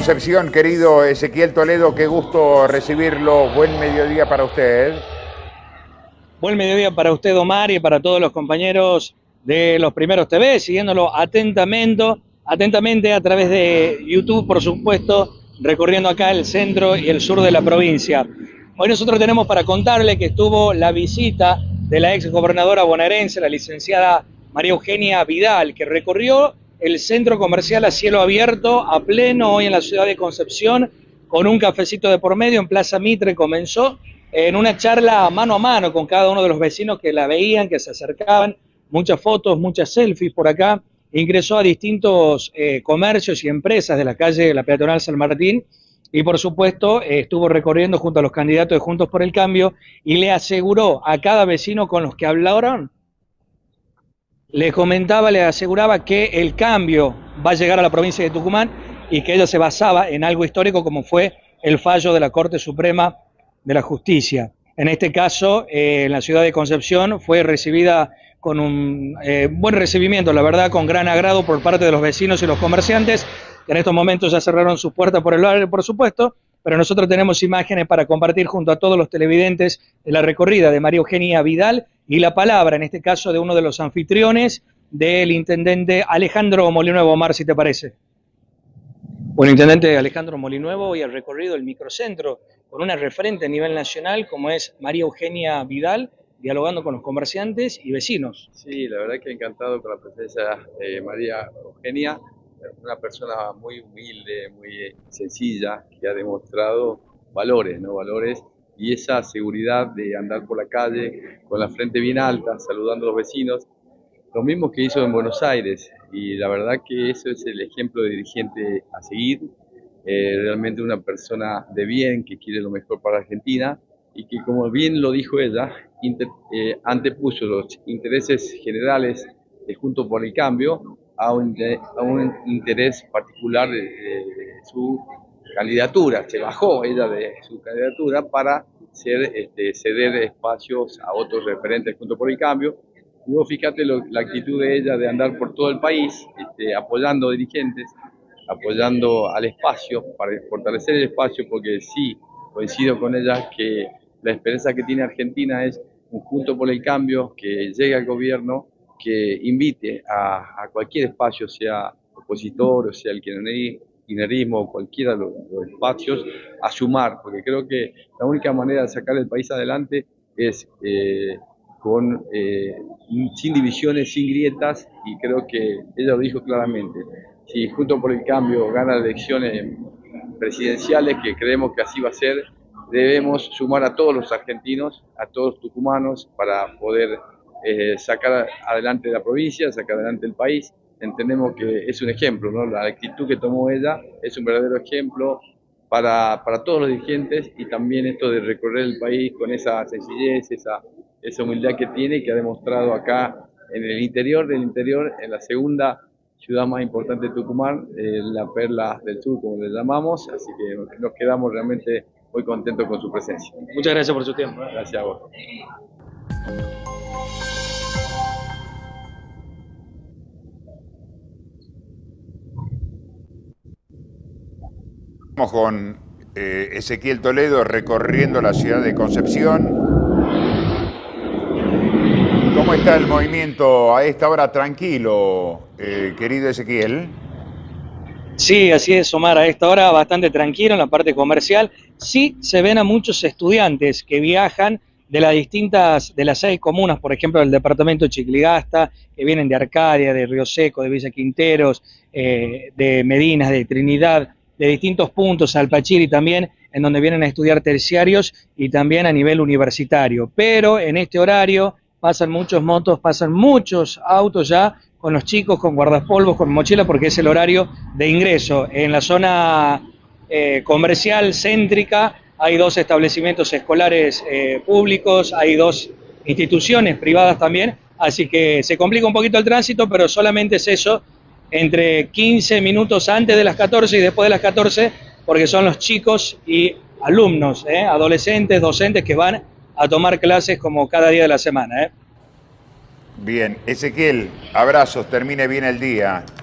Concepción, querido Ezequiel Toledo, qué gusto recibirlo. Buen mediodía para usted. Buen mediodía para usted, Omar, y para todos los compañeros de Los Primeros TV, siguiéndolo atentamente a través de YouTube, por supuesto, recorriendo acá el centro y el sur de la provincia. Hoy nosotros tenemos para contarle que estuvo la visita de la ex gobernadora bonaerense, la licenciada María Eugenia Vidal, que recorrió el centro comercial a cielo abierto, a pleno, hoy en la ciudad de Concepción, con un cafecito de por medio en Plaza Mitre. Comenzó en una charla mano a mano con cada uno de los vecinos que la veían, que se acercaban, muchas fotos, muchas selfies por acá. Ingresó a distintos comercios y empresas de la calle de la peatonal San Martín y por supuesto estuvo recorriendo junto a los candidatos de Juntos por el Cambio y le aseguró a cada vecino con los que hablaron, le aseguraba que el cambio va a llegar a la provincia de Tucumán y que ella se basaba en algo histórico como fue el fallo de la Corte Suprema de la Justicia. En este caso, en la ciudad de Concepción fue recibida con un buen recibimiento, la verdad, con gran agrado por parte de los vecinos y los comerciantes, que en estos momentos ya cerraron sus puertas por el horario, por supuesto, pero nosotros tenemos imágenes para compartir junto a todos los televidentes de la recorrida de María Eugenia Vidal y la palabra, en este caso, de uno de los anfitriones del intendente Alejandro Molinuevo. Omar, si te parece. Bueno, intendente Alejandro Molinuevo, hoy ha recorrido el microcentro con una referente a nivel nacional como es María Eugenia Vidal, dialogando con los comerciantes y vecinos. Sí, la verdad que encantado con la presencia de María Eugenia, una persona muy humilde, muy sencilla, que ha demostrado valores, ¿no? Valores y esa seguridad de andar por la calle con la frente bien alta, saludando a los vecinos, lo mismo que hizo en Buenos Aires, y la verdad que eso es el ejemplo de dirigente a seguir, realmente una persona de bien que quiere lo mejor para Argentina y que, como bien lo dijo ella, antepuso los intereses generales de Juntos por el Cambio a un interés particular de su candidatura. Se bajó ella de su candidatura para ceder espacios a otros referentes Juntos por el Cambio. Y vos fíjate la actitud de ella de andar por todo el país, apoyando dirigentes, apoyando al espacio, para fortalecer el espacio, porque sí, coincido con ella que la esperanza que tiene Argentina es un Juntos por el Cambio que llegue al gobierno, que invite a cualquier espacio, sea opositor o sea el kirchnerismo o cualquiera de los espacios, a sumar, porque creo que la única manera de sacar el país adelante es sin divisiones, sin grietas, y creo que ella lo dijo claramente. Si Juntos por el Cambio gana las elecciones presidenciales, que creemos que así va a ser, debemos sumar a todos los argentinos, a todos los tucumanos, para poder sacar adelante la provincia, sacar adelante el país. Entendemos que es un ejemplo, ¿no? La actitud que tomó ella es un verdadero ejemplo para todos los dirigentes, y también esto de recorrer el país con esa sencillez, esa humildad que tiene y que ha demostrado acá en el interior del interior, en la segunda ciudad más importante de Tucumán, la Perla del Sur, como le llamamos, así que nos quedamos realmente muy contentos con su presencia. Muchas gracias por su tiempo. Gracias a vos. Estamos con Ezequiel Toledo recorriendo la ciudad de Concepción. ¿Cómo está el movimiento a esta hora? Tranquilo, querido Ezequiel. Sí, así es, Omar, a esta hora bastante tranquilo en la parte comercial. Sí se ven a muchos estudiantes que viajan de las 6 comunas, por ejemplo, del departamento de Chicligasta, que vienen de Arcadia, de Río Seco, de Villa Quinteros, de Medinas, de Trinidad, de distintos puntos, Alpachiri también, en donde vienen a estudiar terciarios y también a nivel universitario. Pero en este horario pasan muchos motos, pasan muchos autos ya con los chicos, con guardapolvos, con mochila, porque es el horario de ingreso. En la zona comercial céntrica hay 2 establecimientos escolares públicos, hay 2 instituciones privadas también, así que se complica un poquito el tránsito, pero solamente es eso, entre 15 minutos antes de las 14 y después de las 14, porque son los chicos y alumnos, adolescentes, docentes que van a tomar clases como cada día de la semana. Bien, Ezequiel, abrazos, termine bien el día.